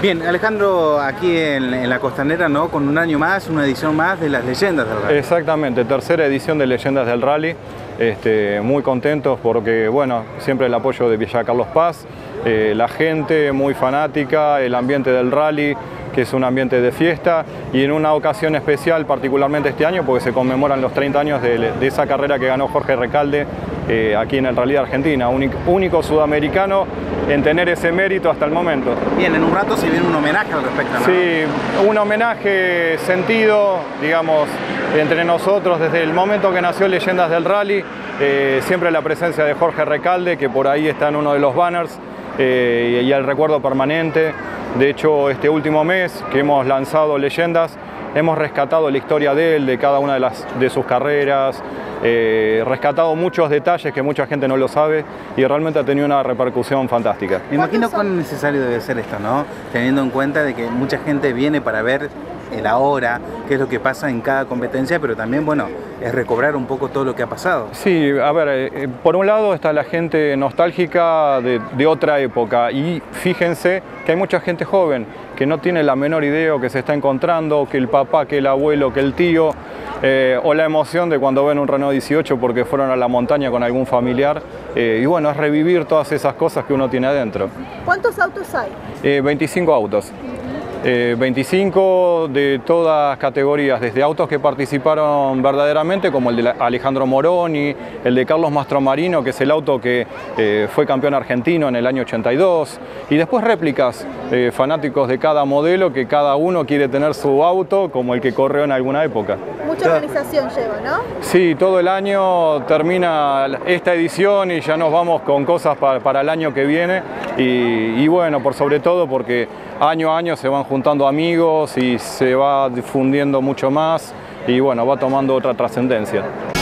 Bien, Alejandro, aquí en la Costanera, ¿no? Con un año más, una edición más de las Leyendas del Rally. Exactamente, tercera edición de Leyendas del Rally. Muy contentos porque, bueno, siempre el apoyo de Villa Carlos Paz, la gente muy fanática, el ambiente del rally, que es un ambiente de fiesta, y en una ocasión especial, particularmente este año, porque se conmemoran los 30 años de esa carrera que ganó Jorge Recalde aquí en el Rally de Argentina, único sudamericano en tener ese mérito hasta el momento. Bien, en un rato se viene un homenaje al respecto, ¿no? Sí, un homenaje sentido, digamos, entre nosotros desde el momento que nació Leyendas del Rally, siempre la presencia de Jorge Recalde, que por ahí está en uno de los banners, y el recuerdo permanente. De hecho, este último mes que hemos lanzado Leyendas, hemos rescatado la historia de él, de cada una de sus carreras, rescatado muchos detalles que mucha gente no lo sabe y realmente ha tenido una repercusión fantástica. Me imagino cuán necesario debe ser esto, ¿no? Teniendo en cuenta de que mucha gente viene para ver el ahora, qué es lo que pasa en cada competencia, pero también, bueno, es recobrar un poco todo lo que ha pasado. Sí, a ver, por un lado está la gente nostálgica de otra época y fíjense que hay mucha gente joven que no tiene la menor idea o que se está encontrando, que el papá, que el abuelo, que el tío, o la emoción de cuando ven un Renault 18 porque fueron a la montaña con algún familiar, y bueno, es revivir todas esas cosas que uno tiene adentro. ¿Cuántos autos hay? 25 autos. 25 de todas categorías, desde autos que participaron verdaderamente, como el de Alejandro Moroni, el de Carlos Mastromarino, que es el auto que fue campeón argentino en el año 82, y después réplicas, fanáticos de cada modelo, que cada uno quiere tener su auto como el que corrió en alguna época. Mucha organización lleva, ¿no? Sí, todo el año termina esta edición y ya nos vamos con cosas para el año que viene, y bueno, por sobre todo porque año a año se van juntando amigos y se va difundiendo mucho más y bueno, va tomando otra trascendencia.